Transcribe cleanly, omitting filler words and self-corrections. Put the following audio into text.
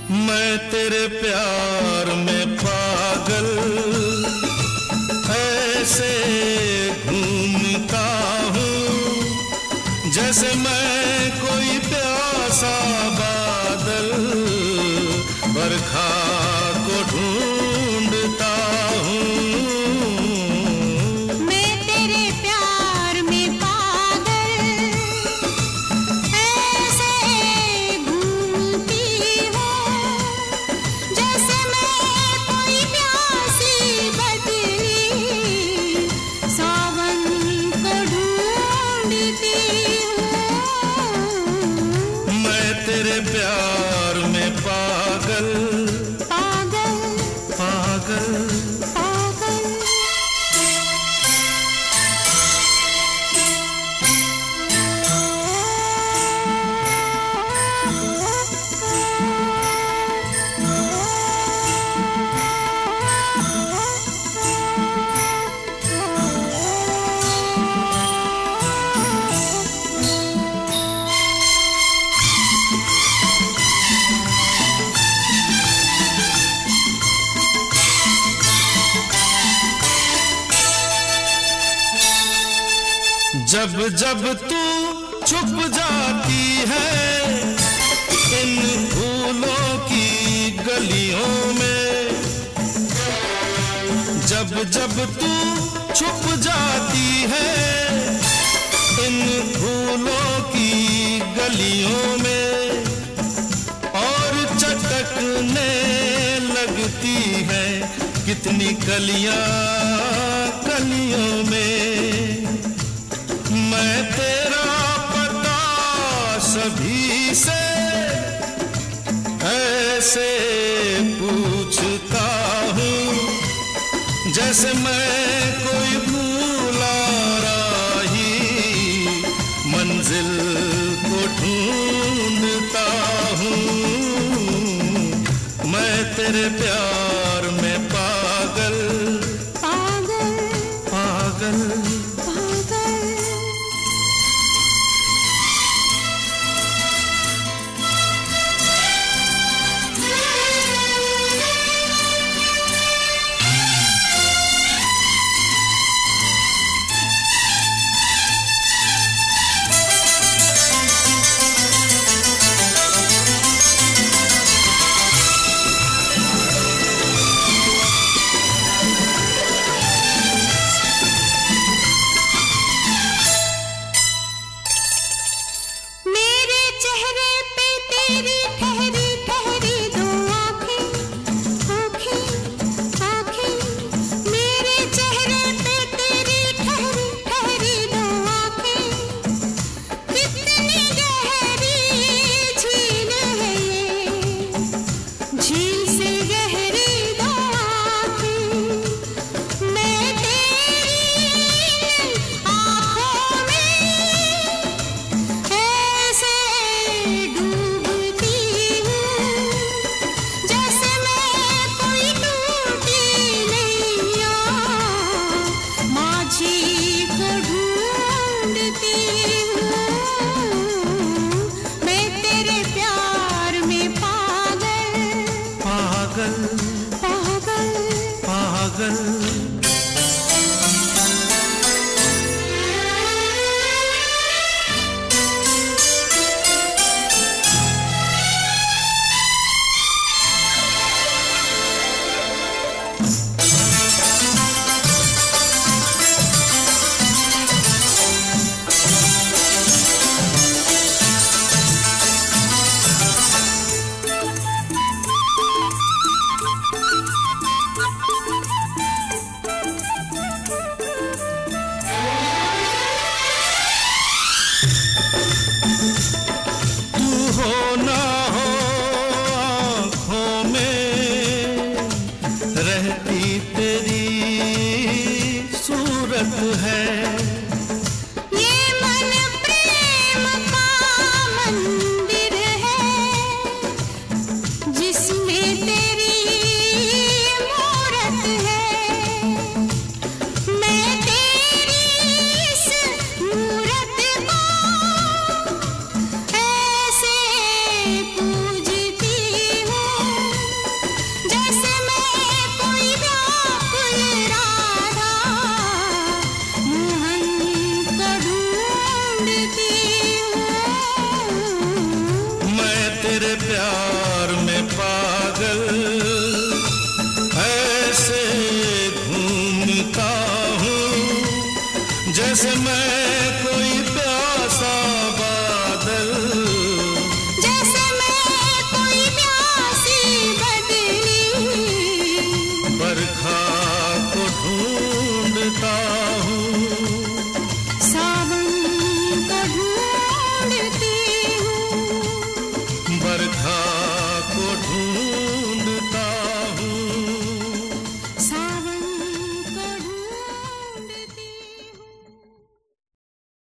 मैं तेरे प्यार में पागल ऐसे घूमता हूँ जैसे मैं कोई प्यासा बादल बरखा को ढूंढता हूँ। मैं तेरे प्यार में पागल ऐसे घूमती हूँ जैसे मैं कोई प्यासी बदली सावन को ढूंढती हूँ। मैं तेरे प्यार में पागल पागल पागल पागल। जब जब तू छुप जाती है इन फूलों की गलियों में, जब जब तू छुप जाती है इन फूलों की गलियों में और चटकने लगती है कितनी कलियां कलियों में। मैं तेरा पता सभी से ऐसे पूछता हूँ जैसे मैं कोई भूला राही मंजिल को ढूंढता हूँ। मैं तेरे प्यार